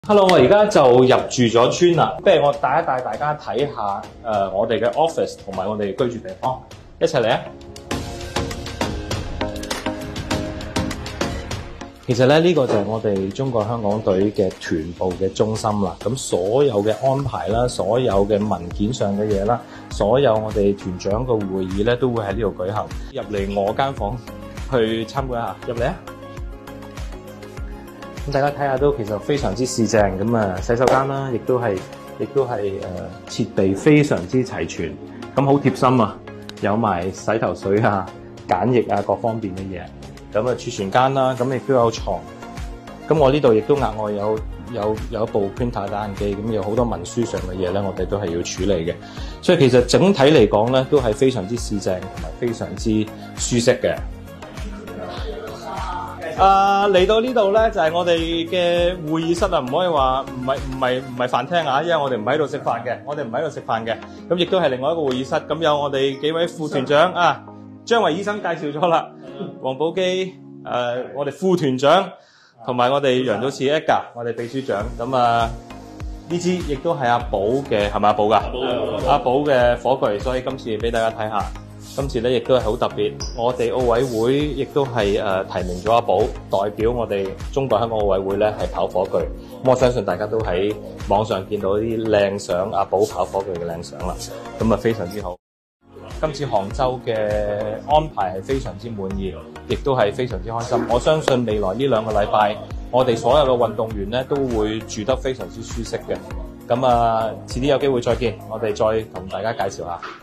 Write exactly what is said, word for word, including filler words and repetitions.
Hello， 我而家就入住咗村啦，不如我帶一帶大家睇下誒、呃、我哋嘅 office 同埋我哋居住地方，一齊嚟啊！其實咧呢、這個就係我哋中國香港隊嘅團部嘅中心啦。咁所有嘅安排啦，所有嘅文件上嘅嘢啦，所有我哋團長嘅會議咧都會喺呢度舉行。入嚟我間房去參觀一下，入嚟啊！咁大家睇下都其實非常之四正咁啊，洗手間啦，亦都係亦都係誒、呃、設備非常之齊全，咁好貼心啊，有埋洗頭水啊、梘液啊各方面嘅嘢。咁啊儲存間啦，咁亦都有床。咁我呢度亦都額外有有有一部 printer 打印機，咁有好多文書上嘅嘢咧，我哋都係要處理嘅。所以其實整體嚟講咧，都係非常之四正同埋非常之舒適嘅。啊，嚟到呢度咧就係、是、我哋嘅會議室啊，唔可以話唔係唔係唔係飯廳啊，因為我哋唔喺度食飯嘅，我哋唔喺度食飯嘅，咁亦都係另外一個會議室。咁有我哋幾位副團長啊，張維醫生介紹咗啦，黃寶基誒、呃，我哋副團長，同埋我哋楊祖熾 Edgar， 我哋秘書長。咁啊呢支亦都係阿寶嘅，係咪阿寶噶？阿寶嘅火炬，所以今次俾大家睇下。今次咧亦都係好特別，我哋奧委會亦都係誒提名咗阿寶代表我哋中國香港奧委會咧係跑火炬。咁我相信大家都喺網上見到啲靚相，阿寶跑火炬嘅靚相啦，咁啊非常之好。今次杭州嘅安排係非常之滿意，亦都係非常之開心。我相信未來呢兩個禮拜，我哋所有嘅運動員咧都會住得非常之舒適嘅。咁啊，遲啲有機會再見，我哋再同大家介紹下。